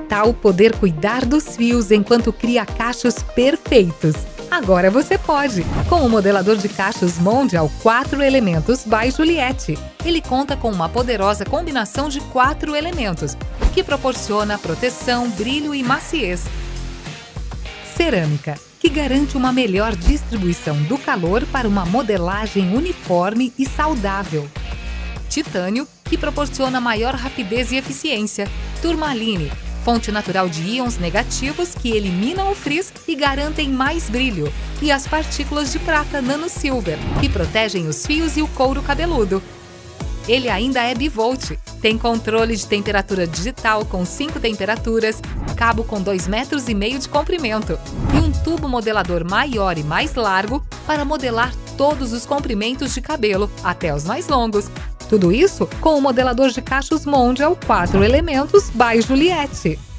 tal poder cuidar dos fios enquanto cria cachos perfeitos? Agora você pode, com o modelador de cachos Mondial 4 elementos by Juliette. Ele conta com uma poderosa combinação de 4 elementos, que proporciona proteção, brilho e maciez. Cerâmica, que garante uma melhor distribuição do calor para uma modelagem uniforme e saudável. Titânio, que proporciona maior rapidez e eficiência. Turmaline, fonte natural de íons negativos que eliminam o frizz e garantem mais brilho. E as partículas de prata Nano Silver, que protegem os fios e o couro cabeludo. Ele ainda é bivolt, tem controle de temperatura digital com 5 temperaturas, cabo com 2,5 metros de comprimento e um tubo modelador maior e mais largo para modelar todos os comprimentos de cabelo, até os mais longos. Tudo isso com o modelador de cachos Mondial 4 elementos by Juliette.